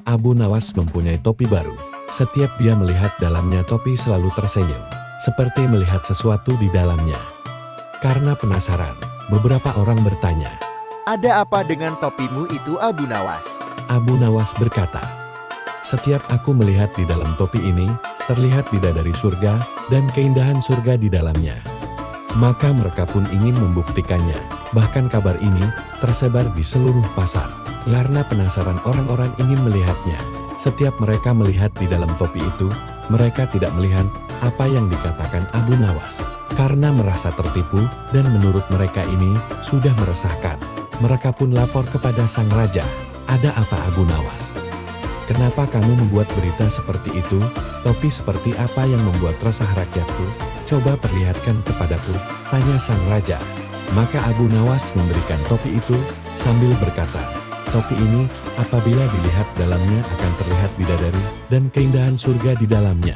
Abu Nawas mempunyai topi baru. Setiap dia melihat dalamnya topi selalu tersenyum, seperti melihat sesuatu di dalamnya. Karena penasaran, beberapa orang bertanya, "Ada apa dengan topimu itu, Abu Nawas?" Abu Nawas berkata, "Setiap aku melihat di dalam topi ini, terlihat bidadari surga dan keindahan surga di dalamnya." Maka mereka pun ingin membuktikannya. Bahkan kabar ini tersebar di seluruh pasar. Karena penasaran orang-orang ingin melihatnya. Setiap mereka melihat di dalam topi itu, mereka tidak melihat apa yang dikatakan Abu Nawas. Karena merasa tertipu dan menurut mereka ini sudah meresahkan. Mereka pun lapor kepada sang raja. "Ada apa Abu Nawas? Kenapa kamu membuat berita seperti itu? Topi seperti apa yang membuat resah rakyatku? Coba perlihatkan kepadaku," tanya sang raja. Maka Abu Nawas memberikan topi itu sambil berkata, "Topi ini apabila dilihat dalamnya akan terlihat bidadari dan keindahan surga di dalamnya.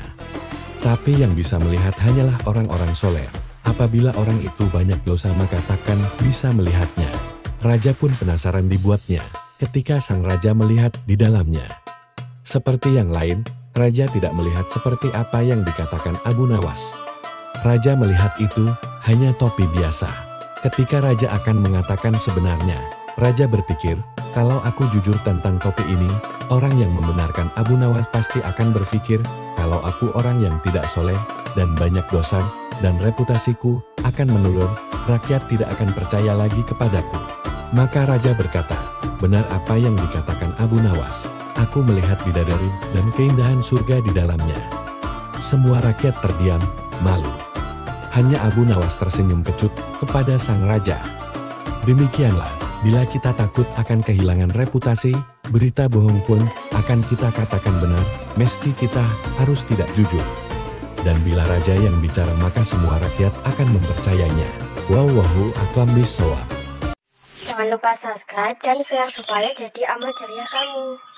Tapi yang bisa melihat hanyalah orang-orang soleh. Apabila orang itu banyak dosa maka takkan bisa melihatnya." Raja pun penasaran dibuatnya ketika sang raja melihat di dalamnya. Seperti yang lain, raja tidak melihat seperti apa yang dikatakan Abu Nawas. Raja melihat itu hanya topi biasa. Ketika raja akan mengatakan sebenarnya, raja berpikir, kalau aku jujur tentang topi ini, orang yang membenarkan Abu Nawas pasti akan berpikir, kalau aku orang yang tidak soleh dan banyak dosa, dan reputasiku akan menurun, rakyat tidak akan percaya lagi kepadaku. Maka raja berkata, benar apa yang dikatakan Abu Nawas. Aku melihat bidadari dan keindahan surga di dalamnya. Semua rakyat terdiam, malu. Hanya Abu Nawas tersenyum kecut kepada sang raja. Demikianlah, bila kita takut akan kehilangan reputasi, berita bohong pun akan kita katakan benar, meski kita harus tidak jujur. Dan bila raja yang bicara maka semua rakyat akan mempercayainya. Wallahu a'lam bishawab. Jangan lupa subscribe dan share supaya jadi amat ceria kamu.